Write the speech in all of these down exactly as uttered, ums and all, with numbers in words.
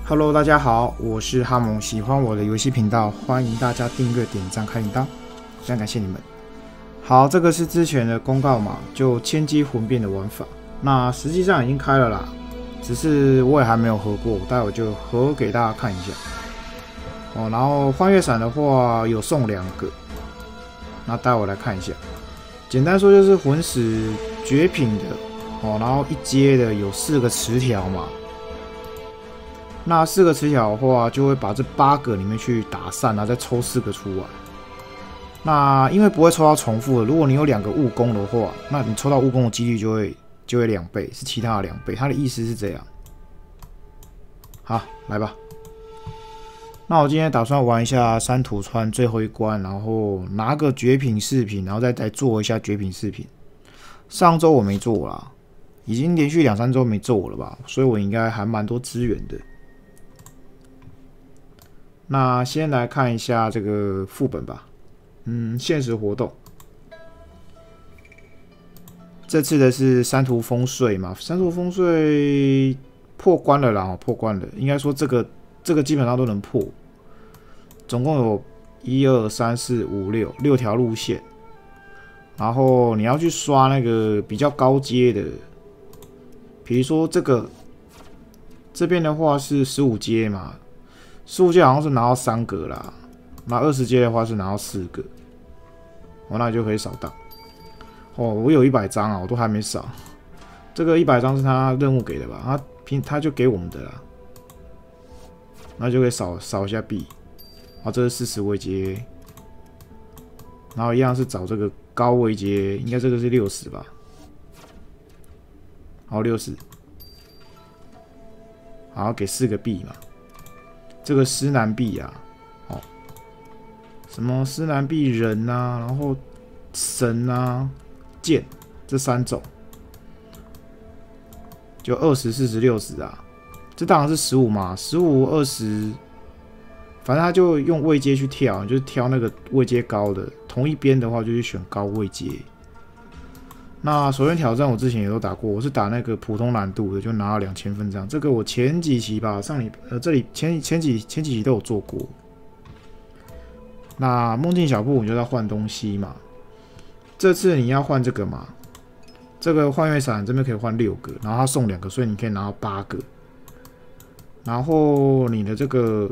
Hello， 大家好，我是哈蒙，喜欢我的游戏频道，欢迎大家订阅、点赞、开铃铛，非常感谢你们。好，这个是之前的公告嘛，就千机魂变的玩法，那实际上已经开了啦，只是我也还没有合过，待会就合给大家看一下。哦，然后幻月伞的话有送两个，那待会来看一下。简单说就是魂使绝品的哦，然后一阶的有四个词条嘛。那四个词条的话，就会把这八个里面去打散，然后再抽四个出来。那因为不会抽到重复的，如果你有两个务工的话，那你抽到务工的几率就会就会两倍，是其他的两倍。它的意思是这样。好，来吧。那我今天打算玩一下山土川最后一关，然后拿个绝品饰品，然后再再做一下绝品饰品。上周我没做啦，已经连续两三周没做了吧，所以我应该还蛮多资源的。那先来看一下这个副本吧，嗯，限时活动，这次的是山图风税嘛，山图风税破关了啦，破关了，应该说这个这个基本上都能破，总共有一二三四五六六条路线，然后你要去刷那个比较高阶的，比如说这个这边的话是十五阶嘛。十五阶好像是拿到三个啦，那二十阶的话是拿到四个，哦，那就可以扫荡。哦，我有一百张啊，我都还没扫。这个一百张是他任务给的吧？他平他就给我们的啦，那就可以扫扫一下币。好，这是四十位阶，然后一样是找这个高位阶，应该这个是六十吧？好，六十，好，给四个币嘛。这个施南币啊，哦，什么施南币人啊，然后神啊、剑这三种，就二十、四十、六十啊，这当然是十五嘛，十五、二十，反正他就用位阶去跳，就是挑那个位阶高的，同一边的话就去选高位阶。那首先挑战我之前也都打过，我是打那个普通难度的，就拿到两千分这样。这个我前几期吧，上礼呃这里前前几前几期都有做过。那梦境小铺我就要换东西嘛，这次你要换这个嘛，这个幻月伞这边可以换六个，然后他送两个，所以你可以拿到八个。然后你的这个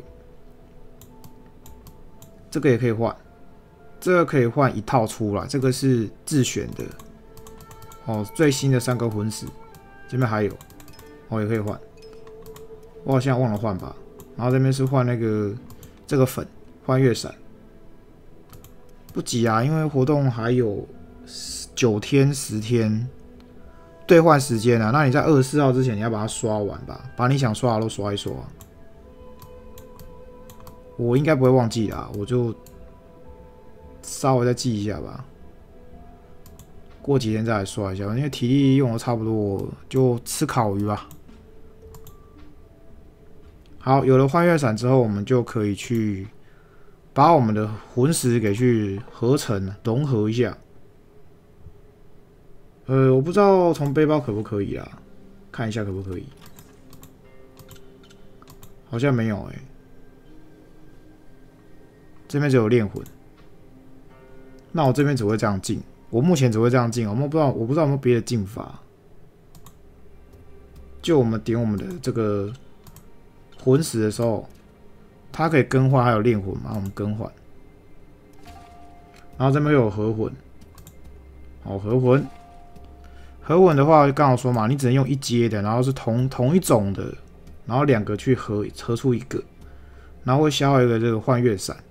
这个也可以换，这个可以换一套出来，这个是自选的。哦，最新的三个魂石，这边还有，哦也可以换，我好像忘了换吧。然后这边是换那个这个粉，幻月伞，不急啊，因为活动还有九天十天兑换时间啊。那你在二十四号之前你要把它刷完吧，把你想刷的都刷一刷。我应该不会忘记啦，我就稍微再记一下吧。过几天再来刷一下，因为体力用的差不多，就吃烤鱼吧。好，有了幻月伞之后，我们就可以去把我们的魂石给去合成融合一下。呃，我不知道从背包可不可以啦，看一下可不可以。好像没有哎、欸，这边只有炼魂。那我这边只会这样进。我目前只会这样进，我们不知道，我不知道有没有别的进法。就我们点我们的这个魂石的时候，它可以更换，还有炼魂嘛，我们更换。然后这边又有合魂，好，合魂，合魂的话刚好说嘛，你只能用一阶的，然后是同同一种的，然后两个去合合出一个，然后会消耗一个这个幻月伞。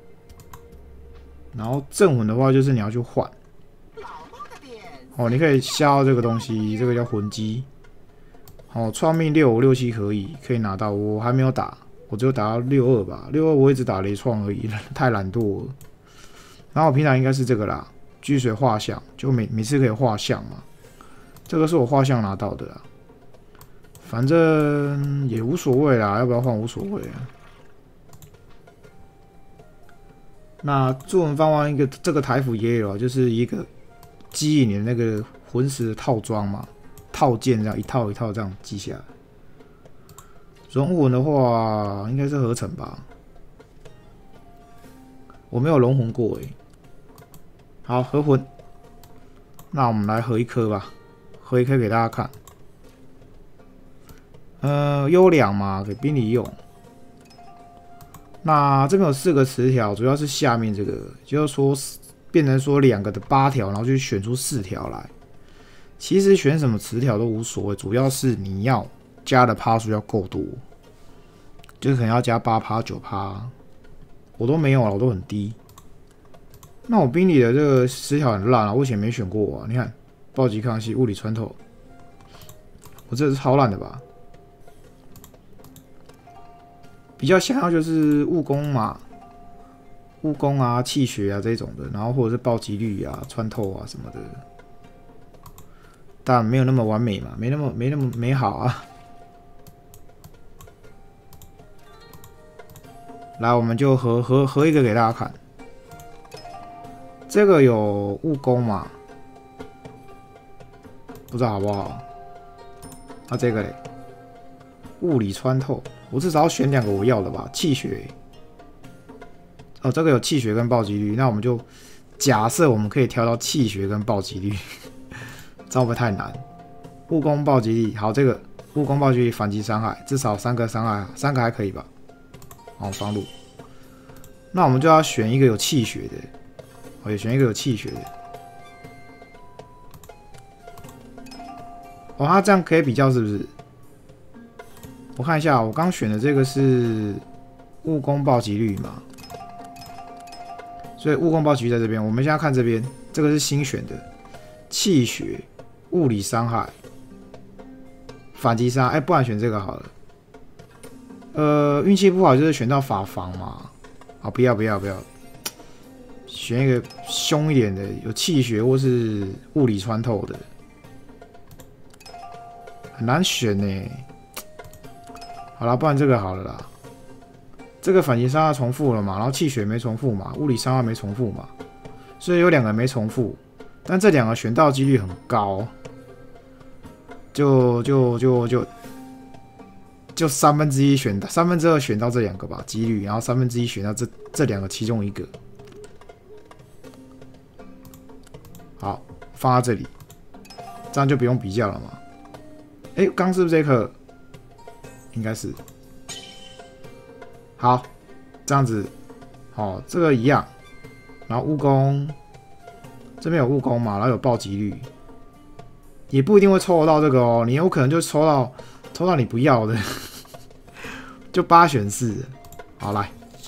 然后正魂的话就是你要去换。哦，你可以消耗这个东西，这个叫魂机。哦，创命六五六七可以，可以拿到。我还没有打，我只有打到六二吧。六二我一直打雷创而已，太懒惰了。然后我平常应该是这个啦，巨水画像，就每每次可以画像嘛。这个是我画像拿到的啦，反正也无所谓啦，要不要换无所谓啊。那作文方王一个这个台服也有，就是一个。记忆你的那个魂石的套装嘛，套件这样一套一套这样记下来。 融魂的话，应该是合成吧？我没有融魂过诶。好，合魂。那我们来合一颗吧，合一颗给大家看。呃，优良嘛，给兵力用。那这边有四个词条，主要是下面这个，就是说变成说两个的八条，然后就选出四条来。其实选什么词条都无所谓，主要是你要加的趴数要够多，就是可能要加八趴、九趴，我都没有了，我都很低。那我兵里的这个词条很烂啊，我以前没选过啊。你看，暴击抗系、物理穿透，我这是超烂的吧？比较想要就是务工嘛，务工啊、气血啊这种的，然后或者是暴击率啊、穿透啊什么的，但没有那么完美嘛，没那么没那么美好啊。来，我们就合合合一个给大家看。这个有务工嘛？不知道好不好？那、啊、这个嘞，物理穿透。我至少要选两个我要的吧，气血。哦，这个有气血跟暴击率，那我们就假设我们可以挑到气血跟暴击率，这会不会太难？务工暴击力，好，这个务工暴击力反击伤害，至少三个伤害，三个还可以吧？好，方路。那我们就要选一个有气血的，我也选一个有气血的。哦，它这样可以比较是不是？我看一下，我刚选的这个是务工暴击率嘛，所以务工暴击率在这边。我们现在看这边，这个是新选的气血、物理伤害、反击伤害。哎，不然选这个好了。呃，运气不好就是选到法防嘛。啊，不要不要不要，选一个凶一点的，有气血或是物理穿透的，很难选呢。好啦，不然这个好了啦。这个反击伤害重复了嘛，然后气血没重复嘛，物理伤害没重复嘛，所以有两个没重复，但这两个选到几率很高，就就就就就三分之一选到三分之二选到这两个吧几率，然后三分之一选到这这两个其中一个。好，放在这里，这样就不用比较了嘛。哎，刚是不是这颗？应该是。好，这样子，好、哦，这个一样。然后务工这边有务工嘛，然后有暴击率，也不一定会抽得到这个哦，你有可能就抽到抽到你不要的，就八选四。好，来，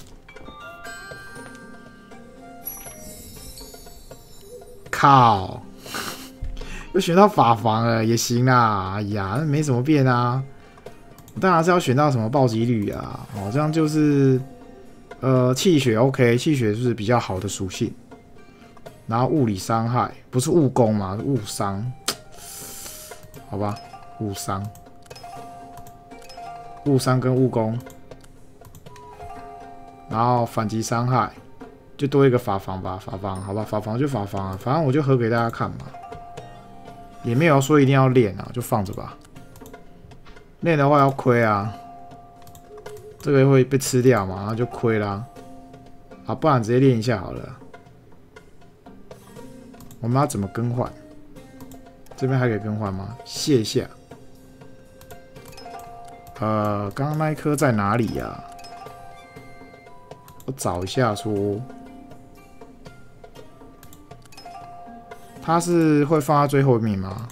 靠，又选到法防了，也行啦。哎呀，那没什么变啊。当然是要选到什么暴击率啊，哦，这样就是呃气血 OK， 气血是比较好的属性，然后物理伤害不是务工嘛，是务伤，好吧，务伤，务伤跟务工，然后反击伤害就多一个法防吧，法防好吧，法防就法防啊，反正我就合给大家看嘛，也没有说一定要练啊，就放着吧。练的话要亏啊，这个会被吃掉嘛，然后就亏啦。啊，不然直接练一下好了。我们要怎么更换？这边还可以更换吗？卸下。呃，刚刚那一颗在哪里呀、啊？我找一下说，它是会放在最后面吗？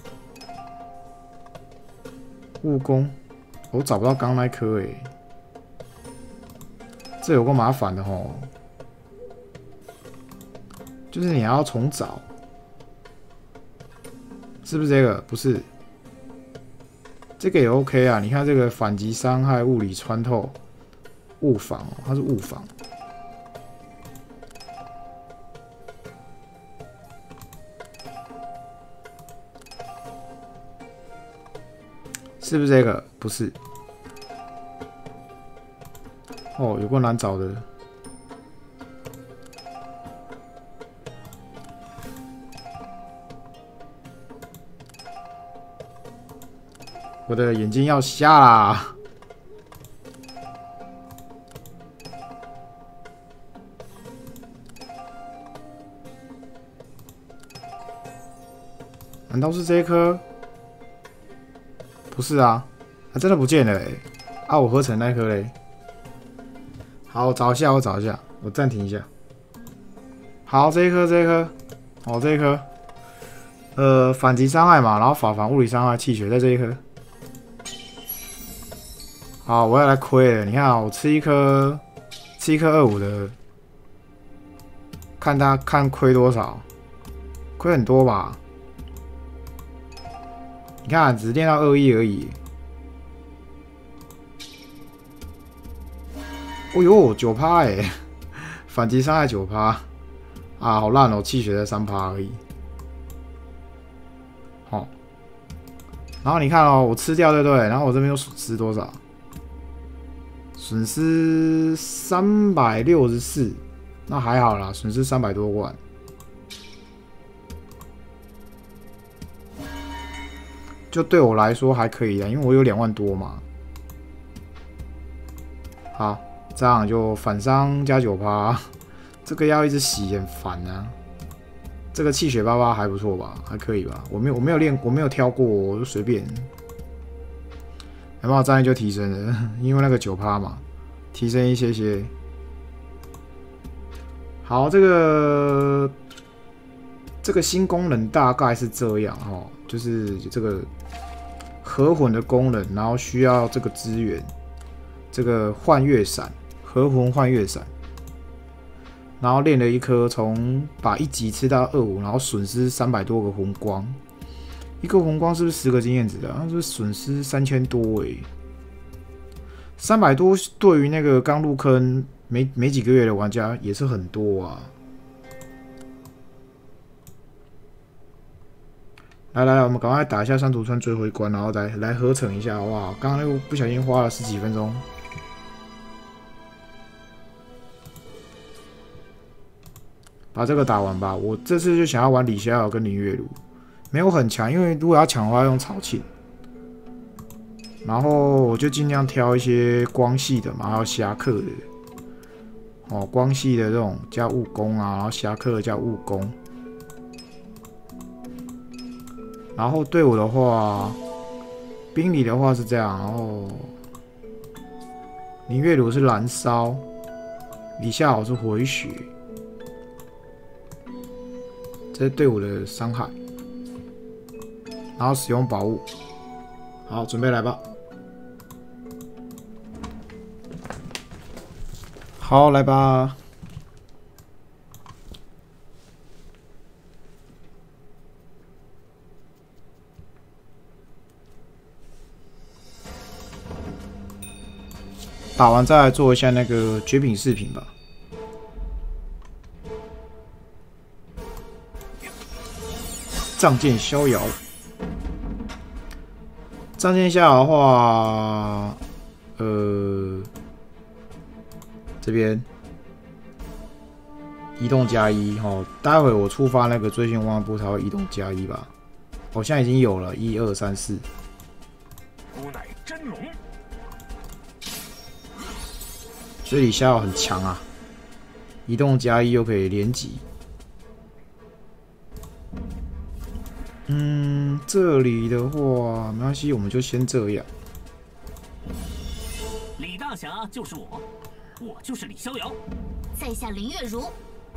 务工。我找不到刚那颗诶，这有个麻烦的吼，就是你还要重找，是不是这个？不是，这个也 OK 啊。你看这个反击伤害、物理穿透、物防哦，它是物防，是不是这个？不是。哦，有够难找的。我的眼睛要瞎啦！ 难道是这一颗？不是啊，它真的不见了哎、欸！啊，我合成那颗嘞。好，我找一下，我找一下，我暂停一下。好，这一颗，这一颗，哦，这一颗，呃，反击伤害嘛，然后法防物理伤害，气血在这一颗。好，我要来亏了。你看啊，我吃一颗，吃一颗二五的，看他看亏多少，亏很多吧？你看，只练到二一而已。哦呦，九趴哎，反击伤害九趴啊，好烂哦，气血才三趴而已。好、哦，然后你看哦，我吃掉对不对？然后我这边又损失多少？损失三百六十四，那还好啦，损失三百多万。就对我来说还可以的，因为我有两万多嘛。好。这样就反伤加九趴，这个要一直洗很烦啊。这个气血八八还不错吧，还可以吧？我没有我没有练，我没有挑过，我就随便。有没有战力就提升了？因为那个九趴嘛，提升一些些。好，这个这个新功能大概是这样哦，就是这个合魂的功能，然后需要这个资源，这个幻月闪。合魂幻月闪，然后练了一颗，从把一级吃到二五，然后损失三百多个魂光，一个魂光是不是十个经验值啊？那是不是损失三千多哎、欸？三百多对于那个刚入坑没没几个月的玩家也是很多啊。来来来，我们赶快打一下山图川追回关，然后来来合成一下，哇！刚刚那个不小心花了十几分钟。把这个打完吧，我这次就想要玩李逍遥跟林月如，没有很强，因为如果要抢的话用草沁，然后我就尽量挑一些光系的嘛，还有侠客的，哦，光系的这种加务攻啊，然后侠客加务攻，然后队伍的话，兵理的话是这样，然后林月如是燃烧，李逍遥是回血。这是队伍的伤害，然后使用宝物。好，准备来吧。好，来吧。打完再来做一下那个绝品视频吧。仗剑逍遥，仗剑逍遥的话，呃，这边移动加一哈，待会我触发那个追寻万步，它会移动加一吧？好像已经有了，一二三四。 吾乃真龙， 所以李逍遥很强啊，移动加一又可以连击。嗯，这里的话没关系，我们就先这样。 李大侠就是我，我就是李逍遥。 在下林月如，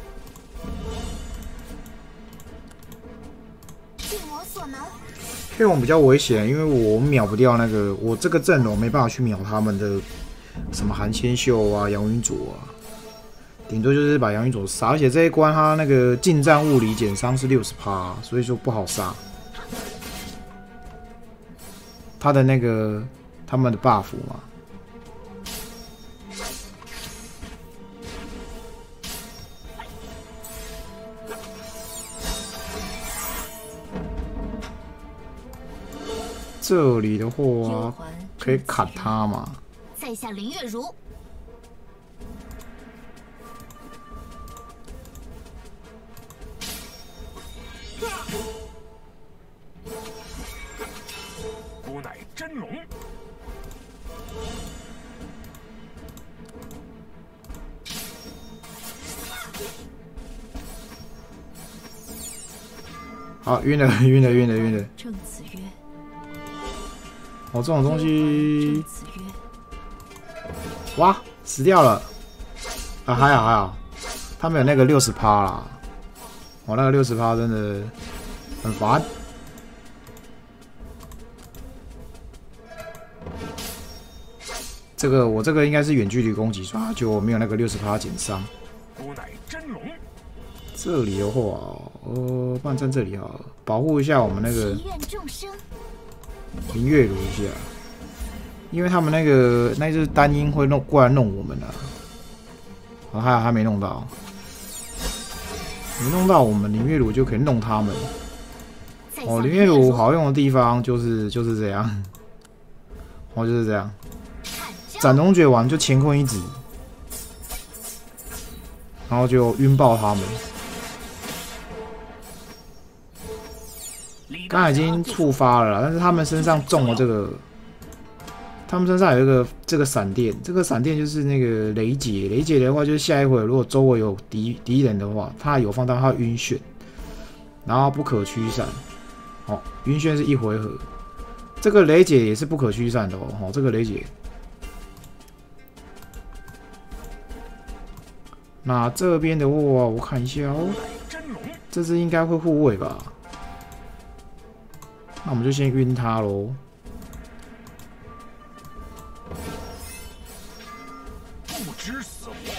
尽我所能。 黑王比较危险，因为我秒不掉那个，我这个阵容没办法去秒他们的什么韩千秀啊、杨云佐啊，顶多就是把杨云佐杀，而且这一关他那个近战物理减伤是六十趴，所以说不好杀。他的那个他们的 buff 嘛。这里的话可以砍他嘛？ 在下林月如， 吾乃真龙。 好，晕了，晕了，晕了，晕了。 正子曰。 哦，这种东西，哇，死掉了。啊，还好还好，他们有那个六十趴啦。我、哦、那个六十趴真的很烦。这个我这个应该是远距离攻击，所以它就没有那个六十趴减伤。 吾乃真龙。 这里的话，呃，不然站这里好了，保护一下我们那个明月炉一下，因为他们那个那只单鹰会弄过来弄我们啊。哦，还还没弄到，没弄到我们明月炉就可以弄他们。哦，明月炉好用的地方就是就是这样，哦就是这样。斩龙诀完就乾坤一指，然后就晕爆他们。刚才已经触发了啦，但是他们身上中了这个，他们身上有一个这个闪电，这个闪电就是那个雷劫。雷劫的话，就是下一回如果周围有敌敌人的话，他有放到他晕眩，然后不可驱散。哦，晕眩是一回合，这个雷劫也是不可驱散的哦。哦，这个雷劫。那这边的话，我看一下哦，这只应该会护卫吧？那我们就先晕它喽。 不知死活。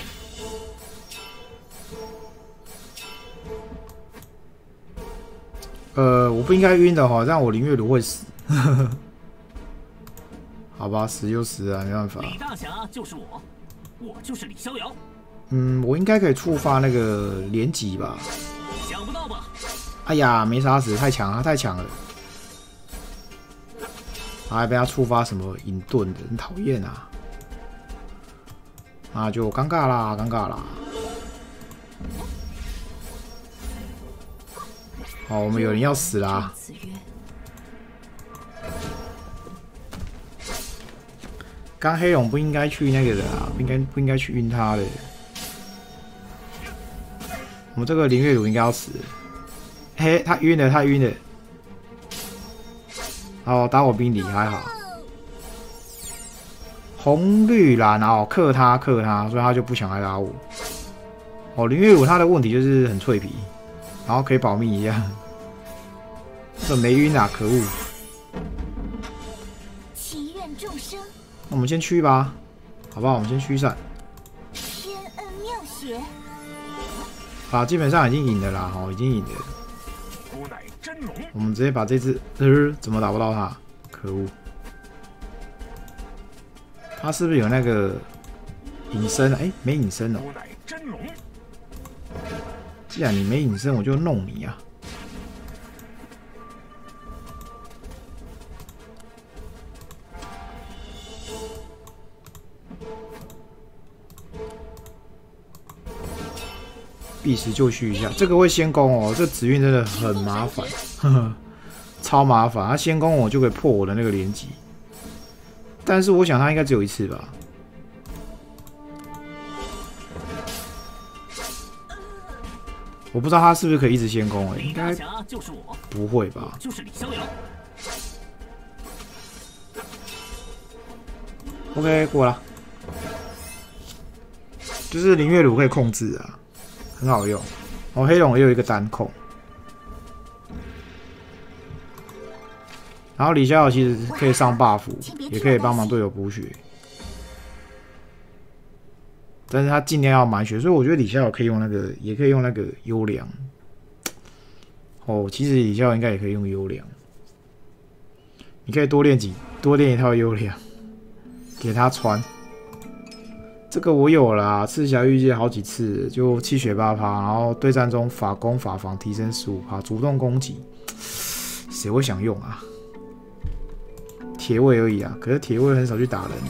呃，我不应该晕的哈，这样我林月如会死。好吧，死就死啊，没办法。 李大侠就是我，我就是李逍遥。 嗯，我应该可以触发那个连击吧？ 想不到吧？ 哎呀，没杀死，太强了，太强了！还被他触发什么隐遁的，很讨厌啊！那就尴尬啦，尴尬啦。好，我们有人要死啦！刚黑龙不应该去那个的啊，不应该不应该去晕他的。我们这个林月如应该要死了。嘿，他晕了，他晕了。哦，打我兵理还好。红绿蓝哦，克他克他，所以他就不想来打我。哦，林月如他的问题就是很脆皮，然后可以保命一下。这没晕啊，可恶！ 祈愿众生。 那我们先驱吧，好不好？我们先驱散。 天恩妙雪。 啊，基本上已经赢了啦，哦，已经赢了。 吾乃真龙。 我们直接把这只，呃，怎么打不到他？可恶！他是不是有那个隐身？哎、欸，没隐身哦。 吾乃真龙。 既然你没隐身，我就弄你啊！避实就绪一下，这个会先攻哦。这紫韵真的很麻烦，呵呵，超麻烦。他先攻我就可以破我的那个连击，但是我想他应该只有一次吧。我不知道他是不是可以一直先攻诶，应该不会吧？ 就是李逍遥。 OK， 过了，就是林月如可以控制啊。很好用，哦，黑龙也有一个单控，然后李逍遥其实可以上 buff， 也可以帮忙队友补血，但是他尽量要满血，所以我觉得李逍遥可以用那个，也可以用那个优良。哦，其实李逍遥应该也可以用优良，你可以多练几多练一套优良，给他穿。这个我有啦，赤霞御剑好几次，就气血八趴，然后对战中法攻法防提升十五趴，主动攻击，谁会想用啊？铁卫而已啊，可是铁卫很少去打人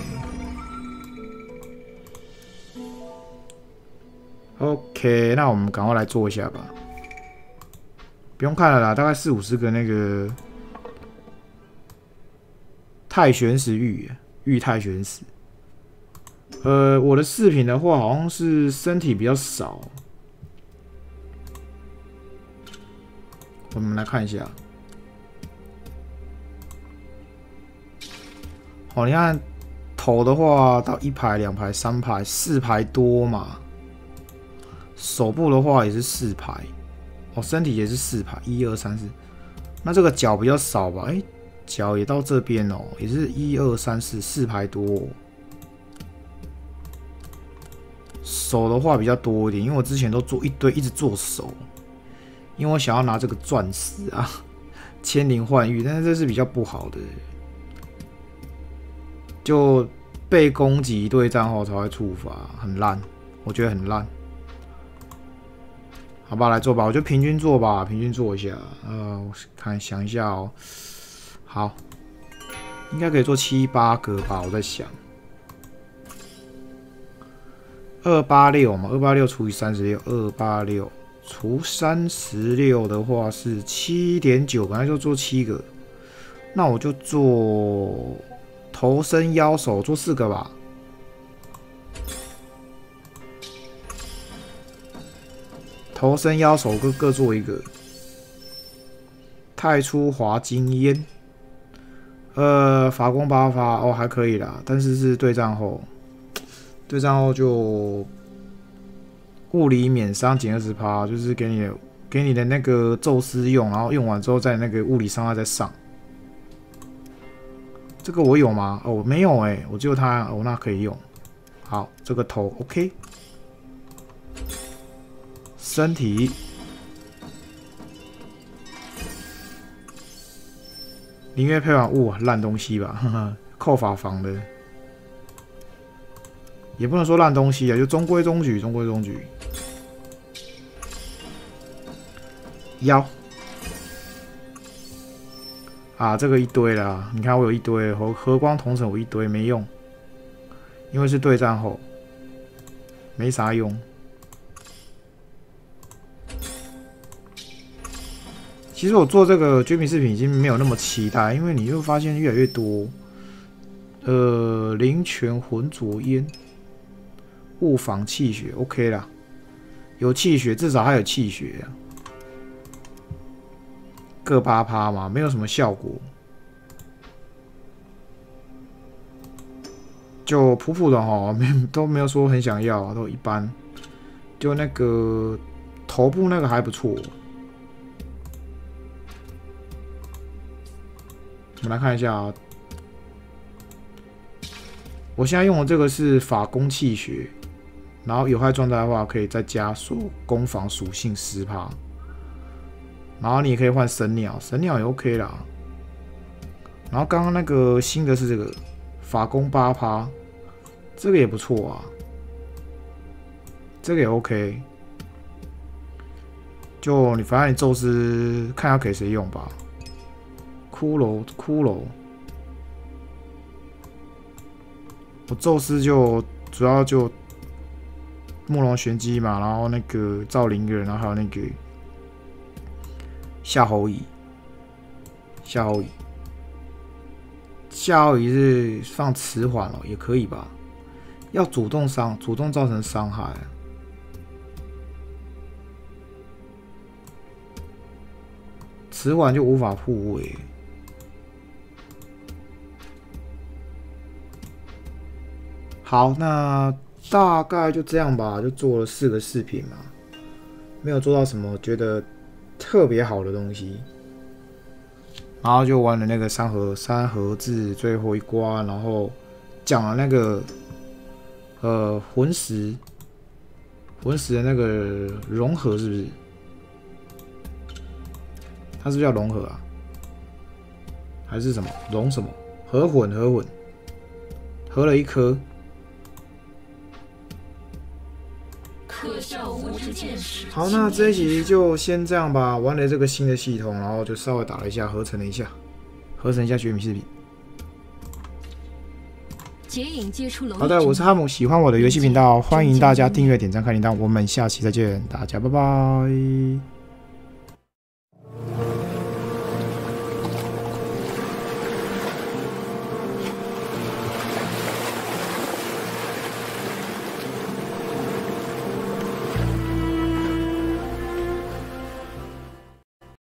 欸。OK， 那我们赶快来做一下吧，不用看了啦，大概四五十个那个太玄石玉玉太玄石。呃，我的饰品的话，好像是身体比较少。 我们来看一下。哦，你看头的话，到一排、两排、三排、四排多嘛。手部的话也是四排，哦，身体也是四排，一二三四。那这个脚比较少吧？哎、欸，脚也到这边哦，也是一二三四四排多、哦。手的话比较多一点，因为我之前都做一堆，一直做手，因为我想要拿这个钻石啊，千灵幻玉，但是这是比较不好的，就被攻击对战后才会触发，很烂，我觉得很烂。好吧，来做吧，我就平均做吧，平均做一下。呃，我看想一下哦，好，应该可以做七八个吧，我在想。二八六嘛，二八六除以三十六，二八六除三十六的话是七点九，本来就做七个，那我就做头身腰手做四个吧。头身腰手各各做一个。太初华金烟，呃，法攻八发哦还可以啦，但是是对战后。对战后就物理免伤减二十趴，就是给你的给你的那个宙斯用，然后用完之后再那个物理伤害再上。这个我有吗？哦，没有哎、欸，我只有它哦，那可以用。好，这个头 OK， 身体宁愿配完物烂东西吧，呵呵，扣法防的。也不能说烂东西啊，就中规中矩，中规中矩。腰啊，这个一堆啦，你看我有一堆，和和光同城我一堆没用，因为是对战后，没啥用。其实我做这个绝品饰品已经没有那么期待，因为你就发现越来越多。呃，灵泉浑浊烟。物防气血 ，OK 啦，有气血，至少还有气血啊，各八趴嘛，没有什么效果，就普普的哈，没都没有说很想要，都一般，就那个头部那个还不错，我们来看一下啊，我现在用的这个是法攻气血。然后有害状态的话，可以再加速攻防属性十趴。然后你也可以换神鸟，神鸟也 OK 啦。然后刚刚那个新的是这个法攻八趴，这个也不错啊，这个也 OK。就你反正你宙斯看要给谁用吧。骷髅，骷髅，我宙斯就主要就。慕容玄机嘛，然后那个赵灵儿，然后还有那个夏侯乙，夏侯乙，夏侯乙是放迟缓哦，也可以吧？要主动伤，主动造成伤害。迟缓就无法护卫。好，那。大概就这样吧，就做了四个饰品嘛，没有做到什么觉得特别好的东西，然后就玩了那个三合三合制最后一关，然后讲了那个呃魂石魂石的那个融合是不是？它是不是叫融合啊？还是什么融什么合混合混合了一颗。好，那这一集就先这样吧。玩了这个新的系统，然后就稍微打了一下，合成了一下，合成一下绝品饰品。好的，我是哈姆，喜欢我的游戏频道，欢迎大家订阅、点赞、开铃铛。我们下期再见，大家拜拜。